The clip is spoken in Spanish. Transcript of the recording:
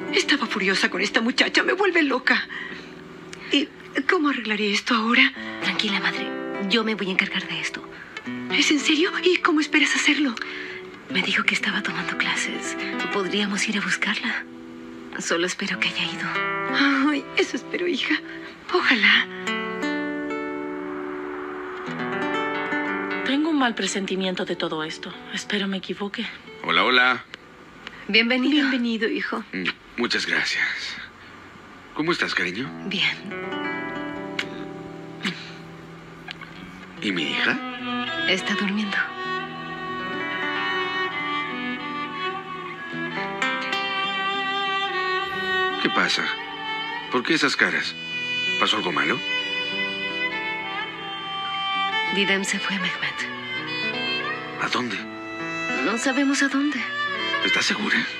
Estaba furiosa con esta muchacha. Me vuelve loca. ¿Y cómo arreglaré esto ahora? Tranquila, madre. Yo me voy a encargar de esto. ¿Es en serio? ¿Y cómo esperas hacerlo? Me dijo que estaba tomando clases. Podríamos ir a buscarla. Solo espero que haya ido. Ay, eso espero, hija. Ojalá. Tengo un mal presentimiento de todo esto. Espero me equivoque. Hola, hola. Bienvenido. Bienvenido, hijo. Muchas gracias. ¿Cómo estás, cariño? Bien. ¿Y mi hija? Está durmiendo. ¿Qué pasa? ¿Por qué esas caras? ¿Pasó algo malo? Didem se fue, Mehmet. ¿A dónde? No sabemos a dónde. ¿Estás segura?